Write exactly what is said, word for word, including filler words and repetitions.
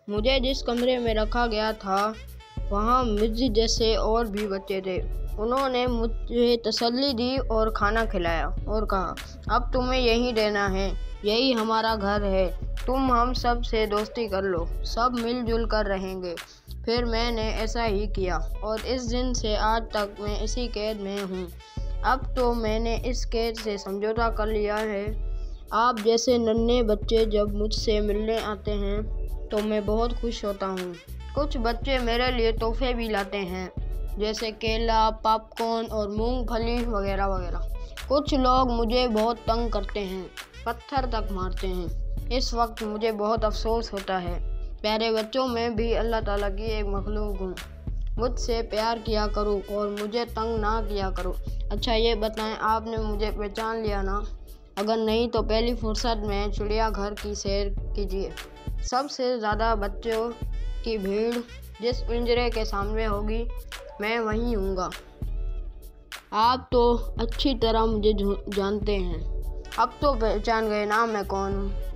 मुझे जिस कमरे में रखा गया था वहाँ मुझ जैसे और भी बच्चे थे। उन्होंने मुझे तसल्ली दी और खाना खिलाया और कहा, अब तुम्हें यहीं रहना है, यही हमारा घर है, तुम हम सब से दोस्ती कर लो, सब मिलजुल कर रहेंगे। फिर मैंने ऐसा ही किया और इस दिन से आज तक मैं इसी कैद में हूँ। अब तो मैंने इस कैद से समझौता कर लिया है। आप जैसे नन्हे बच्चे जब मुझसे मिलने आते हैं तो मैं बहुत खुश होता हूँ। कुछ बच्चे मेरे लिए तोहफे भी लाते हैं, जैसे केला, पॉपकॉर्न और मूंगफली वगैरह वगैरह। कुछ लोग मुझे बहुत तंग करते हैं, पत्थर तक मारते हैं। इस वक्त मुझे बहुत अफसोस होता है। प्यारे बच्चों में भी अल्लाह ताला की एक मखलूक हूँ। मुझसे प्यार किया करो और मुझे तंग ना किया करो। अच्छा ये बताएं, आपने मुझे पहचान लिया ना? अगर नहीं तो पहली फुर्सत में चिड़ियाघर की सैर कीजिए। सबसे ज़्यादा बच्चों की भीड़ जिस पिंजरे के सामने होगी मैं वहीं हूँगा। आप तो अच्छी तरह मुझे जानते हैं, अब तो पहचान गए ना मैं कौन हूँ।